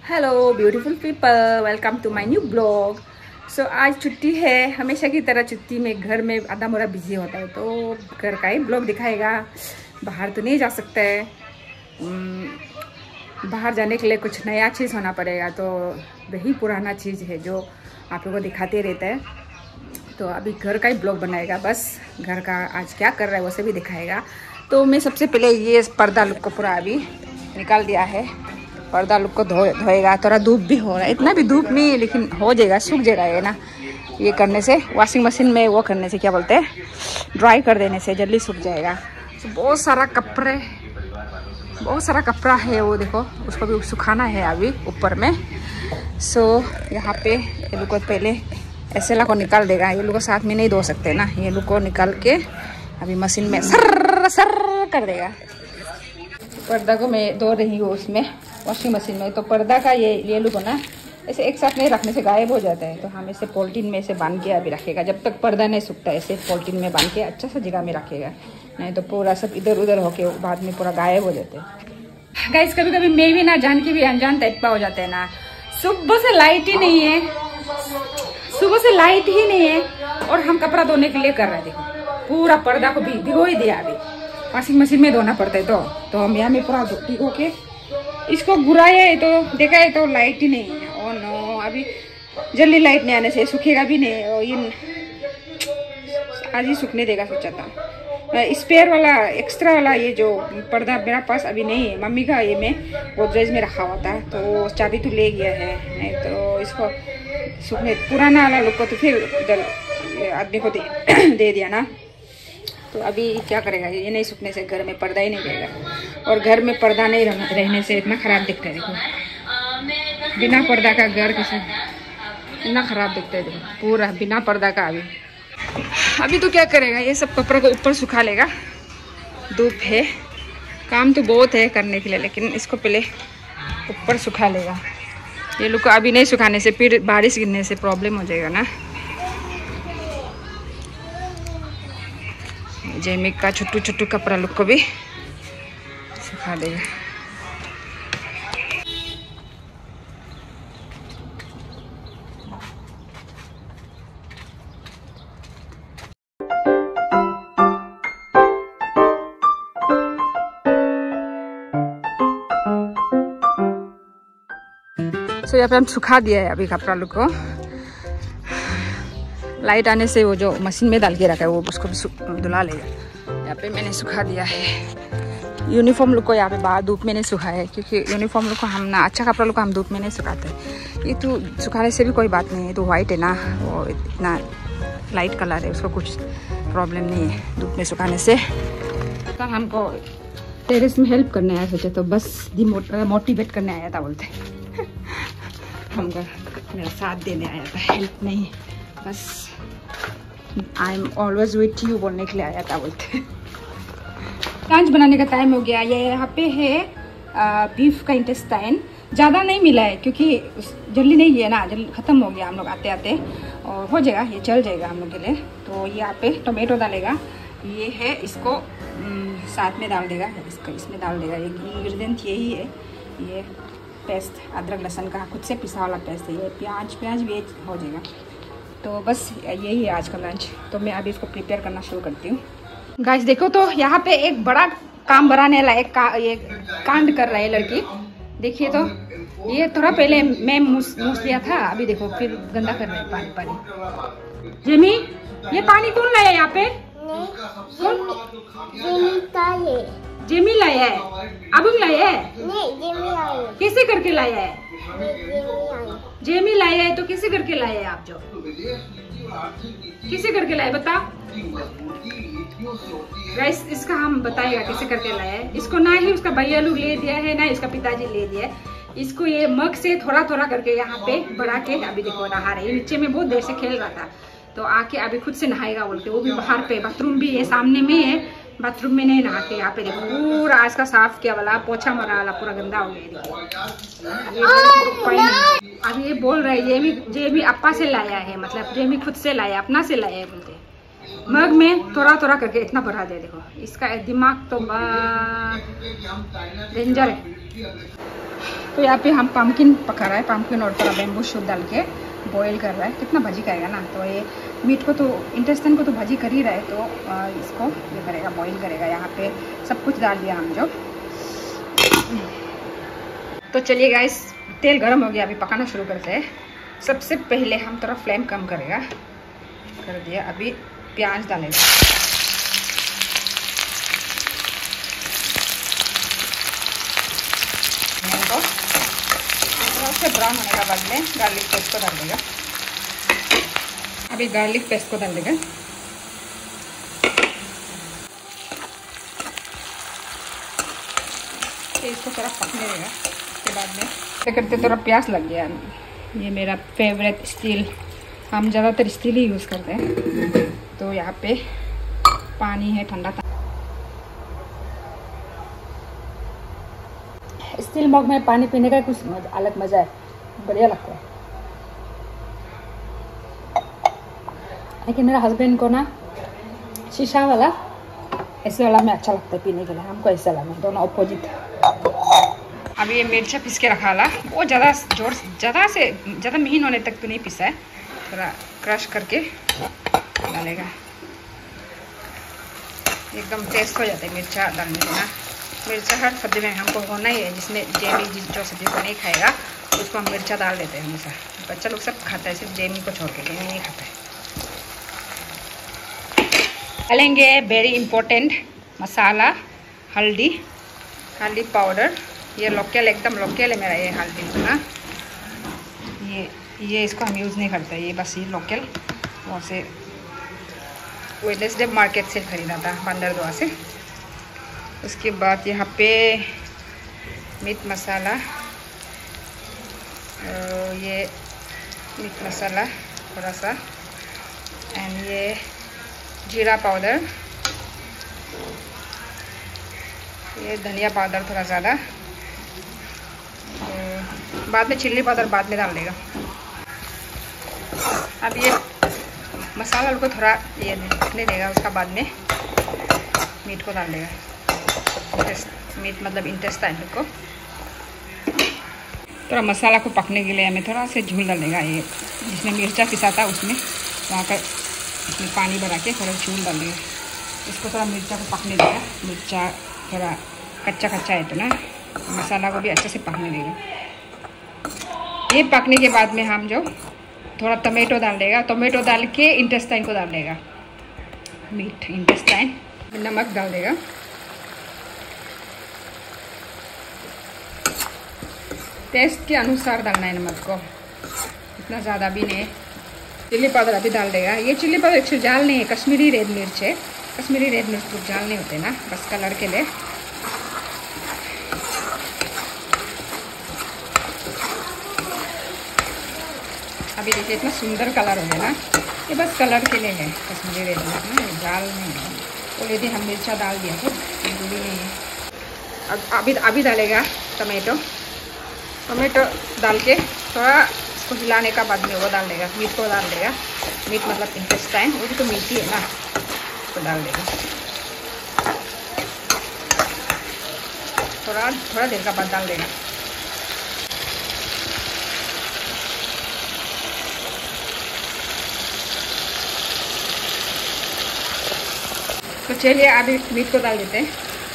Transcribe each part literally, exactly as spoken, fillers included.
Hello beautiful people, welcome to my new blog. So आज छुट्टी है, हमेशा की तरह छुट्टी में घर में आधा मोरा बिजी होता है, तो घर का ही ब्लॉग दिखाएगा। बाहर तो नहीं जा सकता है, बाहर जाने के लिए कुछ नया चीज़ होना पड़ेगा, तो वही पुराना चीज़ है जो आप लोगों को दिखाते रहता है। तो अभी घर का ही ब्लॉग बनाएगा, बस घर का आज क्या कर रहा है वैसे भी दिखाएगा। तो मैं सबसे पहले ये पर्दा लुक को पूरा अभी निकाल दिया है। पर्दा लुक को धो धोएगा। थोड़ा धूप भी हो रहा है, इतना भी धूप नहीं है लेकिन हो जाएगा, सूख जाएगा ये ना। ये करने से वॉशिंग मशीन में वो करने से क्या बोलते हैं, ड्राई कर देने से जल्दी सूख जाएगा। तो बहुत सारा कपड़े बहुत सारा कपड़ा है, वो देखो उसको भी सुखाना है अभी ऊपर में। सो यहाँ पे ये लोग को पहले ऐसे ला को निकाल देगा। ये लोग को साथ में नहीं धो सकते ना, ये लोग को निकाल के अभी मशीन में सर सर कर देगा। पर्दा को मैं धो रही हूँ उसमें वॉशिंग मशीन में। तो पर्दा का ये ये लोग ना ऐसे एक साथ नहीं रखने से गायब हो जाता है, तो हम इसे पॉलिथीन में से बांध के अभी रखेगा। जब तक पर्दा नहीं सूखता है ऐसे पॉलिथीन में बांध के अच्छा सा जगह में रखेगा, नहीं तो पूरा सब इधर उधर होके बाद में पूरा गायब हो जाते हैं। गाइस कभी कभी मैं भी ना जान के भी अनजान टाइप का हो जाते हैं ना। सुबह से लाइट ही नहीं है, सुबह से लाइट ही नहीं है और हम कपड़ा धोने के लिए कर रहे हैं। देखो पूरा पर्दा को भी भिगो ही दिया, अभी वॉशिंग मशीन में धोना पड़ता है। तो तो हम यहाँ में पूरा भिगो के इसको घुराया है, तो देखा है तो लाइट ही नहीं है। और नो अभी जल्दी लाइट नहीं आने से सूखेगा भी नहीं। और ये आज ही सूखने देगा सोचा था। स्पेयर वाला एक्स्ट्रा वाला ये जो पर्दा मेरा पास अभी नहीं है, मम्मी का ये मैं गोदरेज में रखा हुआ था, तो चाबी तो ले गया है। नहीं तो इसको सूखने पुराना वाला लोग को तो फिर इधर आदमी को दे, दे दिया ना। तो अभी क्या करेगा, ये नहीं सूखने से घर में पर्दा ही नहीं रहेगा। और घर में पर्दा नहीं रहने से इतना ख़राब दिखता है। देखो बिना पर्दा का घर कैसे इतना ख़राब दिखता है। देखो पूरा बिना पर्दा का। अभी अभी तो क्या करेगा, ये सब कपड़ों को ऊपर सुखा लेगा। धूप है, काम तो बहुत है करने के लिए, लेकिन इसको पहले ऊपर सुखा लेगा। ये लोग को अभी नहीं सुखाने से फिर बारिश गिरने से प्रॉब्लम हो जाएगा ना। जैमिक का छोटू छोटू कपड़ा लोग को भी सुखा देगा। सो यहाँ पे हम सुखा दिया है अभी कपड़ा लोग को। लाइट आने से वो जो मशीन में डाल के रखा है वो उसको भी धुला लेगा। यहाँ पे मैंने सुखा दिया है। यूनिफॉर्म लोग को यहाँ पे बाहर धूप में नहीं सुखाया है, क्योंकि यूनिफॉर्म लोग को हम ना अच्छा कपड़ा लोग को हम धूप में नहीं सुखाते। ये तो सुखाने से भी कोई बात नहीं है, तो वाइट है ना, वो इतना लाइट कलर है, उसको कुछ प्रॉब्लम नहीं है धूप में सुखाने से। तो हमको टेरेस में हेल्प करने आया सोचे, तो बस मोटिवेट करने आया था बोलते हमको, मेरा साथ देने आया था, हेल्प नहीं, बस I am always with you बोलने के लिए आया था बोलते। लंच बनाने का टाइम हो गया। ये यहाँ पे है बीफ का इंटेस्टाइन। ज़्यादा नहीं मिला है क्योंकि जल्दी नहीं है ना, जल्दी ख़त्म हो गया हम लोग आते आते, और हो जाएगा, ये चल जाएगा हम लोग के लिए। तो यहाँ पे टोमेटो डालेगा, ये है इसको साथ में डाल देगा, इसको इसमें डाल देगा। ये इंग्रेडिएंट यही है। ये पेस्ट अदरक लहसुन का खुद से पिसा वाला पेस्ट है। ये प्याज प्याज भी हो जाएगा। तो बस यही है आज का लंच। तो मैं अभी इसको प्रिपेयर करना शुरू करती हूँ। गाइस देखो, तो यहाँ पे एक बड़ा काम बनाने लायक का ये कांड कर रहा है लड़की। देखिए तो ये थोड़ा पहले मैं मूस मूस लिया था, अभी देखो फिर गंदा कर रहा है पानी पानी। जेमी ये पानी कौन लाया यहाँ पे? जेमी लाया है, अबुंग लाया है? नहीं, जेमी लाया है। कैसे करके लाया है? जेमी लाया है, तो कैसे करके लाया है आप? जो कैसे करके लाया बता गाइस, इसका हम बताएगा कैसे करके लाया है। इसको ना ही उसका भैया लोग ले दिया है, ना इसका पिताजी ले दिया है। इसको ये मग से थोड़ा थोड़ा करके यहाँ पे बढ़ा के अभी देखो नहा रही है। नीचे में बहुत देर से खेल रहा था, तो आके अभी खुद से नहाएगा बोल के। वो भी बाहर पे, बाथरूम भी है सामने में है, बाथरूम में नहीं नहाते। यहाँ पे देखो पूरा आज का साफ किया वाला, पोछा मरा वाला पूरा गंदा हो गया। अब ये बोल रहे ये भी जे भी अप्पा से लाया है, मतलब जे भी खुद से लाया, अपना से लाया है बोलते। मग में थोड़ा थोड़ा करके इतना भरा दे। देखो इसका दिमाग तो डेंजर है। तो यहाँ पे हम पम्पकिन पका रहा है, पम्पकिन और थोड़ा बेम्बू शूट डाल के बॉईल कर रहा है। कितना भाजी खाएगा ना, तो ये मीट को तो इंटेस्टाइन को तो भाजी कर ही रहा है, तो इसको ये करेगा, बॉईल करेगा। यहाँ पे सब कुछ डाल दिया हम जो। तो चलिए गाइस, तेल गर्म हो गया, अभी पकाना शुरू करते हैं। सबसे पहले हम थोड़ा फ्लेम कम करेगा, कर दिया। अभी प्याज डालेगा, तो थोड़ा सा ब्राउन होने के बाद में गार्लिक पेस्ट को डाल देगा। अभी गार्लिक पेस्ट को डाल देगा। इसको थोड़ा पकने देगा। उसके बाद में क्या करते, थोड़ा प्याज लग गया। ये मेरा फेवरेट स्टील, हम ज़्यादातर स्टील ही यूज़ करते हैं। तो यहाँ पे पानी है ठंडा। स्टील मग में पानी पीने का कुछ अलग मज़ा है, बढ़िया लगता है। लेकिन मेरा हस्बैंड को ना शीशा वाला, ऐसे वाला में अच्छा लगता है पीने के लिए, हमको ऐसा वाला, दोनों अपोजिट। अभी ये मिर्चा पीस के रखा ला, वो ज़्यादा जोर ज़्यादा से ज़्यादा महीन होने तक तो नहीं पिसा है, थोड़ा क्रश करके डालेगा। एकदम टेस्ट हो जाता है मिर्चा डालने से ना। मिर्चा हर सब्जी में हमको होना ही है, जिसमें जेमी जिस जो सब्जी को नहीं खाएगा उसको हम मिर्चा डाल देते हैं हमेशा। बच्चा लोग सब खाता है, सिर्फ जेमी को छोड़ के, जेमी नहीं खाता है। डालेंगे वेरी इम्पोर्टेंट मसाला, हल्दी, हल्दी पाउडर। ये लोकल, एकदम लोकल है मेरा ये हल्दी ना। ये ये इसको हम यूज़ नहीं करते, ये बस ये लोकल वहाँ से वेडनेसडे मार्केट से ख़रीदा था, बंदरदुआ से। उसके बाद यहाँ पे मीट मसाला, ये मीट मसाला थोड़ा सा, एंड ये जीरा पाउडर, ये धनिया पाउडर थोड़ा ज़्यादा। तो बाद में चिल्ली पाउडर बाद में डाल देगा। अब ये मसाला को थोड़ा ये दिखने देगा, उसका बाद में मीट को डाल देगा। मीट मतलब इंटेस्टाइन को थोड़ा मसाला को पकने के लिए हमें थोड़ा से झूल डालेगा। ये जिसमें मिर्चा पिसा था उसमें वहाँ का इसमें पानी भरा के थोड़ा झूल डालेगा। इसको थोड़ा मिर्चा को पकने देगा। मिर्चा थोड़ा कच्चा कच्चा है तो ना, मसाला को भी अच्छे से पकने देगा। ये पकने के बाद में हम जो थोड़ा टमेटो डाल देगा, टमेटो डाल के इंटेस्टाइन को डाल देगा, मीट इंटेस्टाइन। नमक डाल देगा, टेस्ट के अनुसार डालना है नमक को, इतना ज़्यादा भी नहीं। चिल्ली पाउडर अभी डाल देगा। ये चिल्ली पाउडर एक्चुअली जाल नहीं है, कश्मीरी रेड मिर्च है। कश्मीरी रेड मिर्च तो जाल नहीं होते ना, बस कलर के लिए। अभी देखिए इतना सुंदर कलर हो गया ना, ये बस कलर के लिए है कश्मीरी रेड मिर्च ना, जाल नहीं है। तो यदि हम मिर्चा डाल दिया तो जरूरी नहीं है। अब अभी अभी डालेगा टमेटो। टमेटो डाल के थोड़ा इसको हिलाने का बाद में वो डाल देगा, मीट को डाल देगा। मीट मतलब इंटेस्टाइन, वो भी तो मीट ही है ना, तो डाल देगा। थोड़ा थोड़ा देर का बाद डाल देगा। तो चलिए अभी मीट को डाल देते हैं।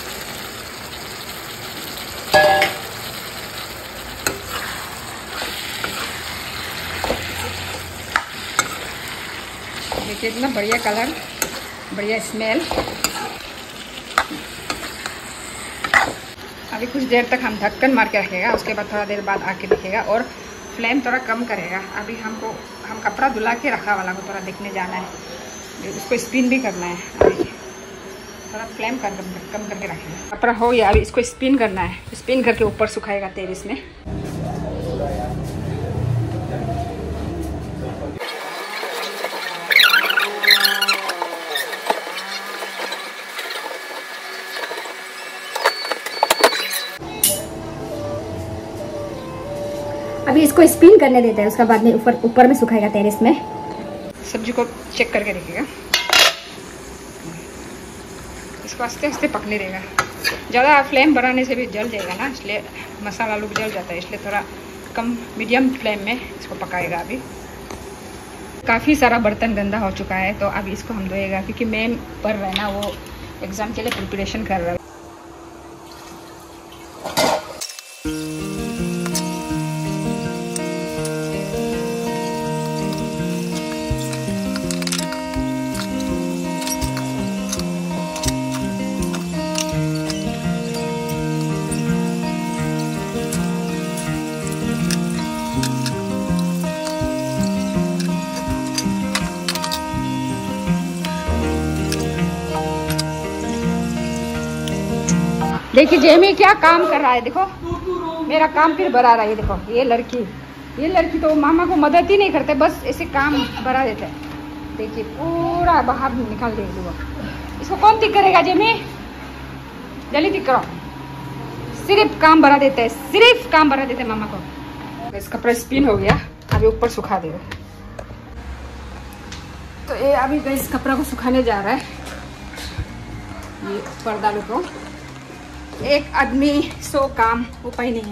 देखिए इतना बढ़िया कलर, बढ़िया स्मेल। अभी कुछ देर तक हम ढक्कन मार के रखेगा, उसके बाद थोड़ा देर बाद आके दिखेगा और फ्लेम थोड़ा कम करेगा। अभी हमको हम कपड़ा धुला के रखा वाला को थोड़ा देखने जाना है, उसको स्पिन भी करना है। अभी थोड़ा फ्लेम कर कम करके रखेगा। कपड़ा हो गया, अभी इसको स्पिन करना है। स्पिन करके ऊपर सुखाएगा तेल इसमें। अभी इसको स्पिन करने देते हैं, उसका बाद में ऊपर ऊपर में सुखाएगा तेल इसमें। सब्जी को चेक करके देखिएगा। इसको आस्ते आस्ते पकने देगा। ज़्यादा फ्लेम बढ़ाने से भी जल जाएगा ना, इसलिए मसाला आलू जल जाता है, इसलिए थोड़ा कम मीडियम फ्लेम में इसको पकाएगा। अभी काफ़ी सारा बर्तन गंदा हो चुका है, तो अभी इसको हम धोएगा, क्योंकि मैम पढ़ रहा है ना, वो एग्ज़ाम के लिए प्रिपरेशन कर रहा है। देखिए जेमी क्या काम कर रहा है, देखो मेरा काम फिर बढ़ा रहा है। देखो ये लड़की ये लड़की तो मामा को मदद ही नहीं करते, बस ऐसे काम बढ़ा देते हैं। देखिए पूरा बाहर निकाल देगी वो। इसको कौन ठीक करेगा जेमी? जल्दी ठीक करो। सिर्फ काम बढ़ा देते हैं, सिर्फ काम बढ़ा देते हैं मामा को। इस कपड़ा स्पिन हो गया, अभी ऊपर सुखा देगा। तो ये अभी तो इस कपड़ा को सुखाने जा रहा है। ये पर्दा को एक आदमी सो काम उपाय नहीं है,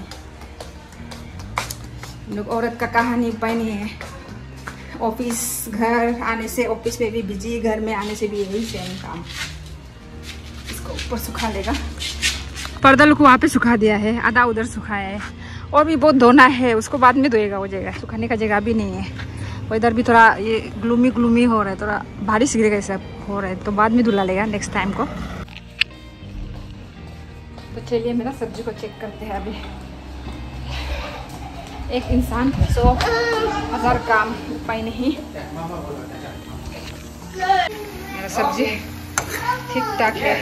लोग औरत का कहानी उपाय नहीं है। ऑफिस घर आने से, ऑफिस में भी बिजी, घर में आने से भी यही सेम काम। इसको ऊपर सुखा लेगा। पर्दा को वहाँ पे सुखा दिया है, आधा उधर सुखाया है, और भी बहुत धोना है, उसको बाद में धोएगा। वो जगह सुखाने का जगह भी नहीं है। और इधर भी थोड़ा ये ग्लूमी ग्लूमी हो रहा है, थोड़ा बारिश गिरेगा ऐसा हो रहा है, तो बाद में धुला लेगा नेक्स्ट टाइम को। तो चलिए मेरा सब्जी को चेक करते हैं। अभी एक इंसान सौ हजार काम उपाय नहीं। मेरा सब्जी ठीक ठाक है।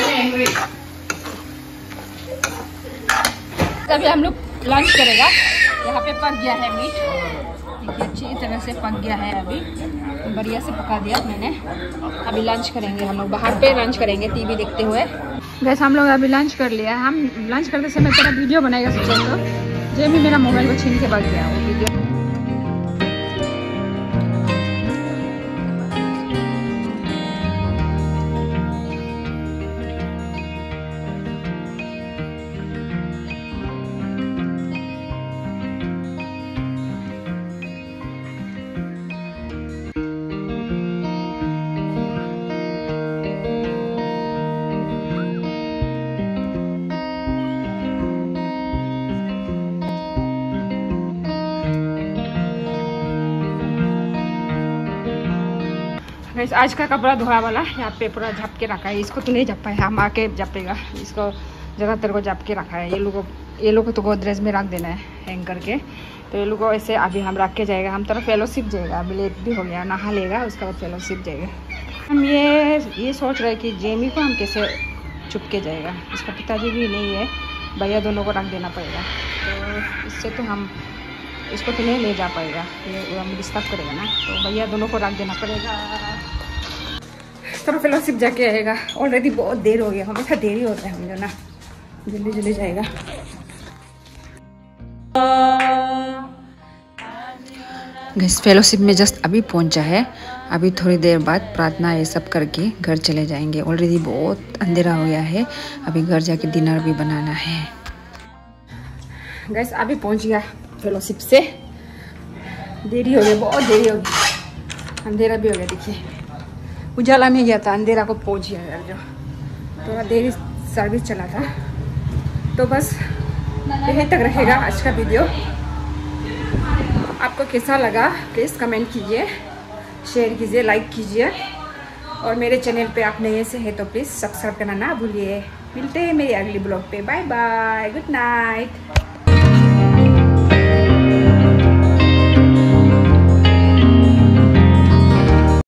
अभी हम लोग लंच करेगा। यहाँ पे पक गया है मीट, देखिए अच्छी तरह से पक गया है। अभी बढ़िया से पका दिया मैंने। अभी लंच करेंगे हम लोग, बाहर पे लंच करेंगे टीवी देखते हुए। वैसे हम लोग अभी लंच कर लिया। हम लंच करते समय तेरा वीडियो बनाएगा सोचा, तो जेमी मेरा मोबाइल को छीन के भाग गया वो वीडियो। आज का कपड़ा धोया वाला यहाँ पे पूरा झप के रखा है। इसको तो नहीं झपा है, हम आके झपेगा। इसको ज़्यादातर को झप के रखा है। ये लोगों को ये लोग को तो गोदरेज में रख देना है हैंग करके। तो ये लोग को ऐसे अभी हम रख के जाएगा। हम तरफ फेलोशिप जाएगा, अभी लेट भी हो गया, नहा लेगा, उसके बाद फेलोशिप जाएगा। हम ये ये सोच रहे कि जेमी को हम कैसे चुप के जाएगा। इसका पिताजी भी नहीं है, भैया दोनों को रख देना पड़ेगा। तो इससे तो हम इसको तो नहीं ले जा पाएगा, ये हम डिस्टर्ब करेगा ना, तो भैया दोनों को रख देना पड़ेगा। तो फेलोशिप जाके आएगा। ऑलरेडी बहुत देर हो गया, हमेशा देरी होता है हम जो ना, जल्दी जल्दी जाएगा। गैस फेलोशिप में जस्ट अभी पहुंचा है। अभी थोड़ी देर बाद प्रार्थना ये सब करके घर चले जाएंगे। ऑलरेडी बहुत अंधेरा हो गया है, अभी घर जाके डिनर भी बनाना है। गैस अभी पहुंच गया फेलोशिप से। देरी हो गई, बहुत देरी हो गई, अंधेरा भी हो गया। देखिए उजाला में गया था, अंधेरा को पहुंच गया यार। जो थोड़ा देरी सर्विस चला था। तो बस यहीं तक रहेगा आज का वीडियो। आपको कैसा लगा प्लीज़ कमेंट कीजिए, शेयर कीजिए, लाइक कीजिए। और मेरे चैनल पे आप नए से हैं तो प्लीज़ सब्सक्राइब करना ना भूलिए। मिलते हैं मेरे अगली ब्लॉग पे। Bye bye, good night.